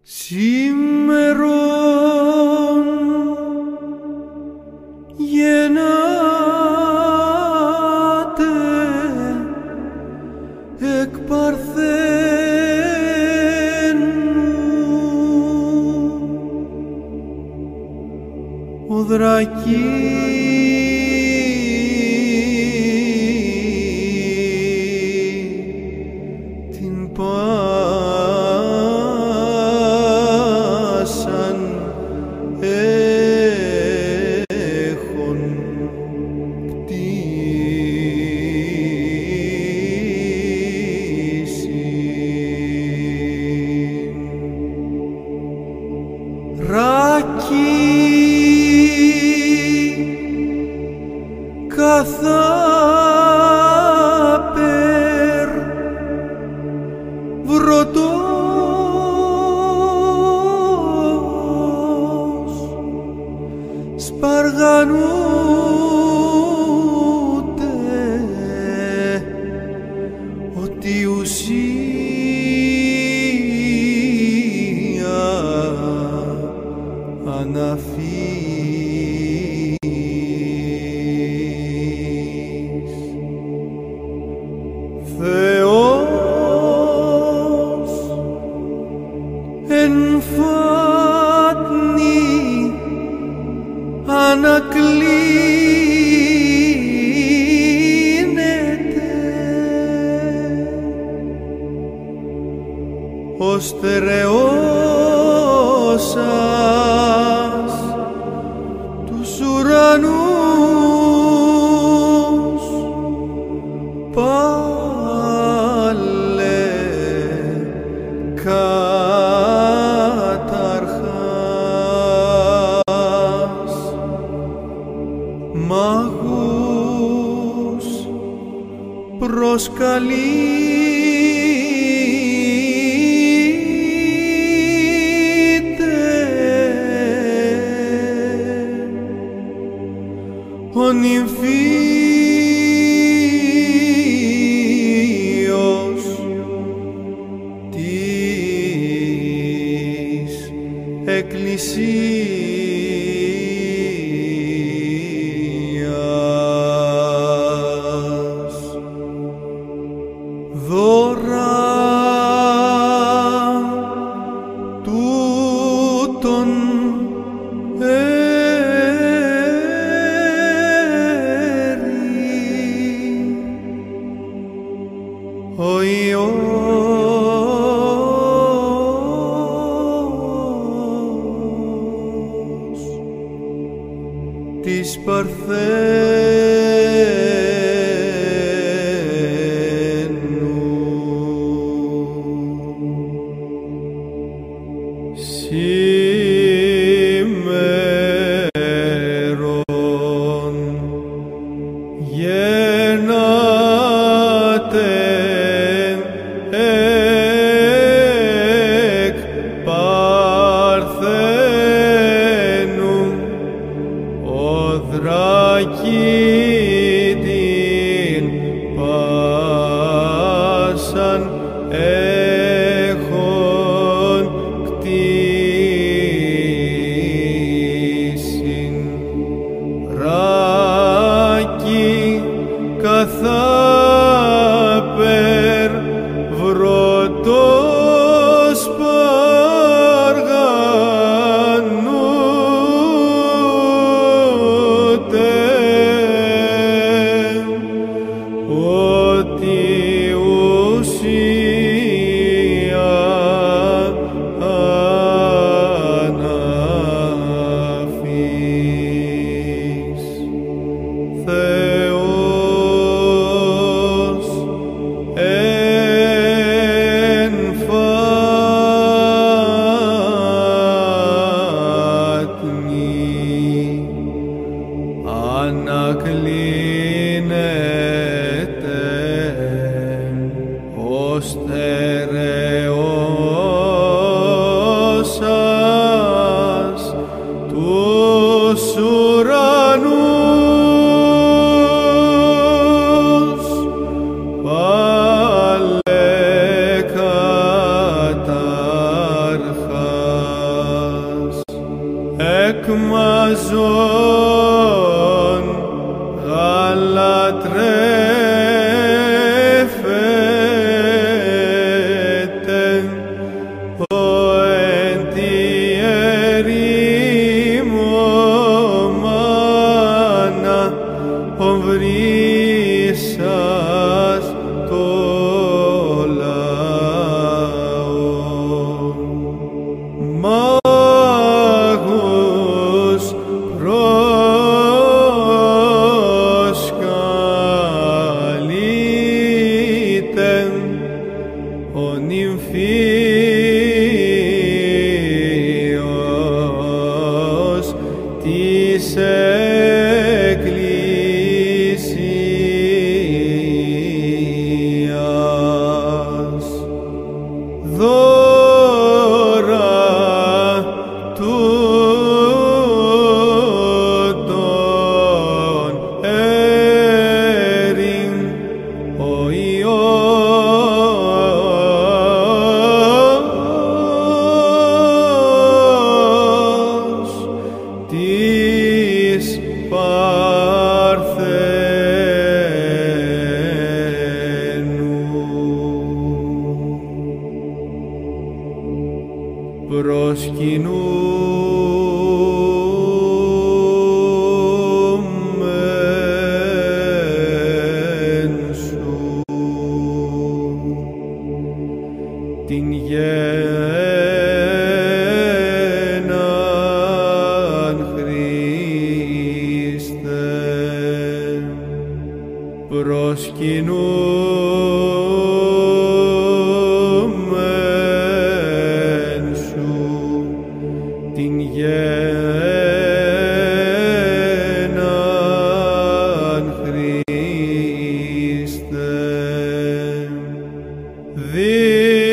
Σήμερον γεννάται εκ Παρθένου ο την πάσαν έχων κτήσει. Ράκι καθάπερ βρωτός σπαργανούτε ότι ουσία αναφύγει. Θεός εν φάτνη ανακλίνεται ο στερεός σας τους ουρανούς καταρχάς μάγους προσκαλείτε ο νυμφίος της Εκκλησίας. Δώρα τούτον ο Υιός της Παρθένου. Σήμερον γεννάται εκ Παρθένου ο δράκη την πάσαν έχων κτήσει. εκμαζόν γαλατρεύεται ο εν τη ερημομάνα ο βρύσας το λαό. Μάγος προσκαλείτεν ο νυμφίος της Εκκλησίας. Δώρα τούτων έρην ο Υιός της Παρθένου. Προσκυνούμεν σου την γέναν Χριστέ, προσκυνούμεν σου την γέναν Χριστέ.